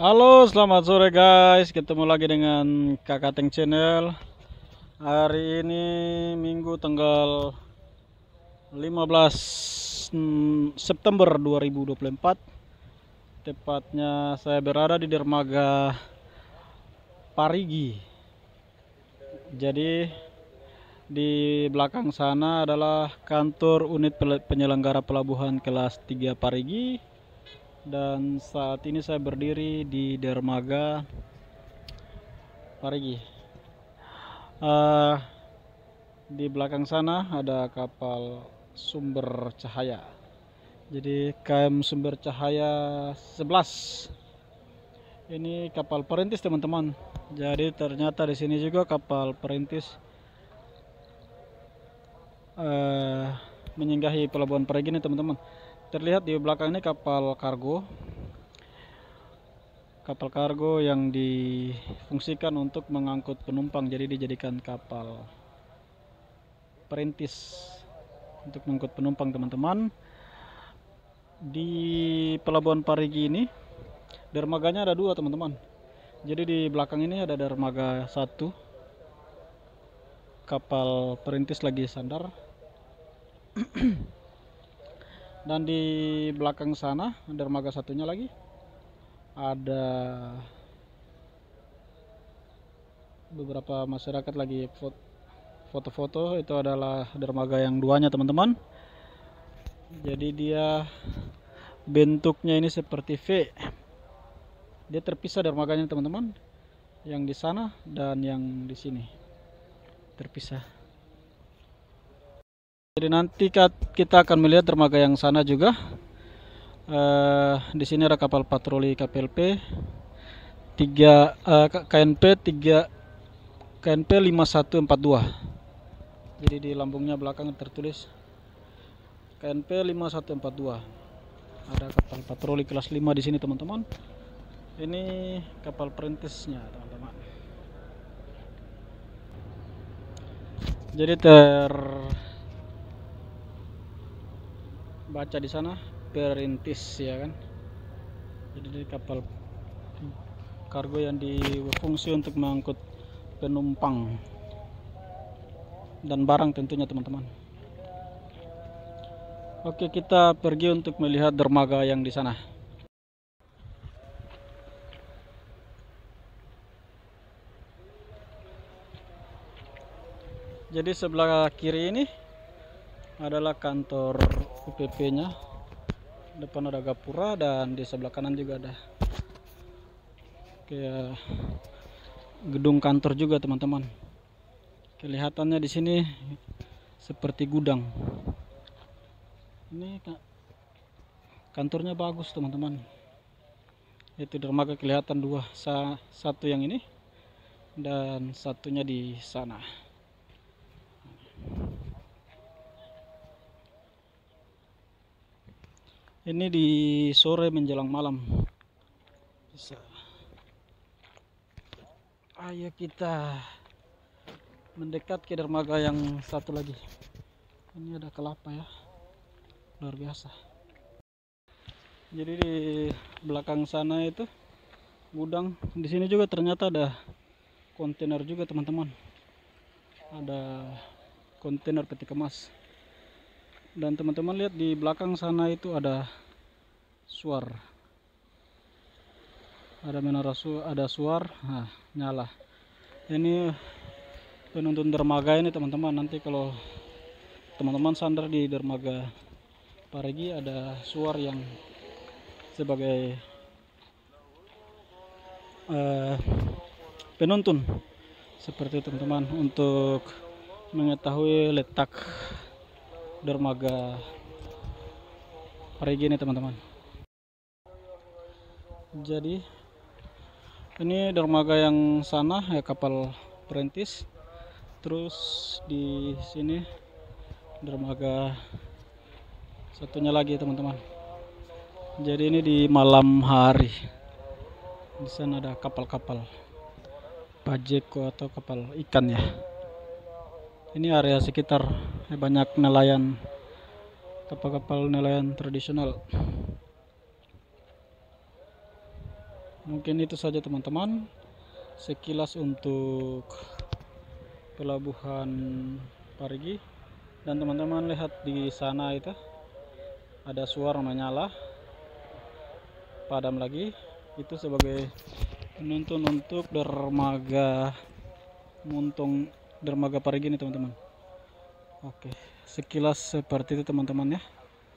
Halo, selamat sore guys. Ketemu lagi dengan Kakak Teng Channel. Hari ini Minggu tanggal 15 September 2024. Tepatnya saya berada di dermaga Parigi. Jadi di belakang sana adalah kantor unit penyelenggara pelabuhan kelas 3 Parigi. Dan saat ini saya berdiri di dermaga Parigi. Di belakang sana ada kapal sumber cahaya. Jadi KM Sumber Cahaya 11. Ini kapal perintis teman-teman. Jadi ternyata di sini juga kapal perintis menyinggahi pelabuhan Parigi ini teman-teman. Terlihat di belakang ini kapal kargo. Kapal kargo yang difungsikan untuk mengangkut penumpang, jadi dijadikan kapal perintis untuk mengangkut penumpang teman-teman. Di pelabuhan Parigi ini dermaganya ada dua teman-teman. Jadi di belakang ini ada dermaga satu, kapal perintis lagi sandar. Dan di belakang sana dermaga satunya lagi ada beberapa masyarakat lagi foto-foto. Itu adalah dermaga yang duanya teman-teman. Jadi dia bentuknya ini seperti V. Dia terpisah dermaganya teman-teman. Yang di sana dan yang di sini terpisah. Jadi nanti kita akan melihat dermaga yang sana juga. Di sini ada kapal patroli KPLP 3 KNP 3 KNP 5142. Jadi di lambungnya belakang tertulis KNP 5142. Ada kapal patroli kelas 5 di sini teman-teman. Ini kapal perintisnya teman-teman. Jadi baca di sana perintis ya kan. Jadi ini kapal kargo yang difungsi untuk mengangkut penumpang dan barang tentunya teman-teman. Oke, kita pergi untuk melihat dermaga yang di sana. Jadi sebelah kiri ini adalah kantor UPP-nya. Depan ada gapura dan di sebelah kanan juga ada kayak gedung kantor juga teman-teman. Kelihatannya di sini seperti gudang. Ini kantornya bagus teman-teman. Itu dermaga kelihatan dua, satu yang ini dan satunya di sana. Ini di sore menjelang malam. Bisa. Ayo kita mendekat ke dermaga yang satu lagi. Ini ada kelapa ya, luar biasa. Jadi di belakang sana itu gudang. Di sini juga ternyata ada kontainer juga teman-teman. Ada kontainer peti kemas. Dan teman-teman lihat di belakang sana itu ada suar. Ada menara ada suar. Nah, nyala. Ini penuntun dermaga ini teman-teman. Nanti kalau teman-teman sandar di dermaga Parigi ada suar yang sebagai penuntun seperti itu teman-teman, untuk mengetahui letak dermaga Parigi ini teman-teman. Jadi ini dermaga yang sana ya, kapal perintis. Terus di sini dermaga satunya lagi teman-teman. Jadi ini di malam hari. Di sana ada kapal-kapal pajeko atau kapal ikan ya. Ini area sekitar banyak nelayan, kapal-kapal nelayan tradisional. Mungkin itu saja teman-teman, sekilas untuk pelabuhan Parigi. Dan teman-teman lihat di sana itu ada suara menyala, padam lagi. Itu sebagai penuntun untuk dermaga Parigi ini teman-teman. Oke, sekilas seperti itu teman-teman ya.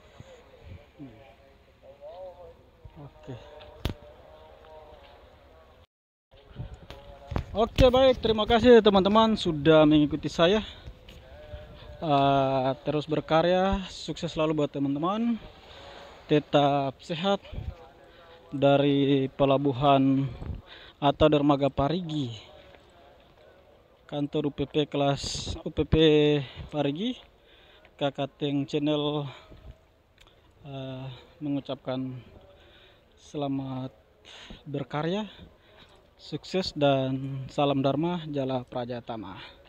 Oke. Oke, baik, terima kasih teman-teman sudah mengikuti saya. Terus berkarya, sukses selalu buat teman-teman. Tetap sehat dari pelabuhan atau dermaga Parigi, kantor UPP Parigi. Kakak Teng Channel mengucapkan selamat berkarya, sukses, dan salam Dharma Jala Prajatama.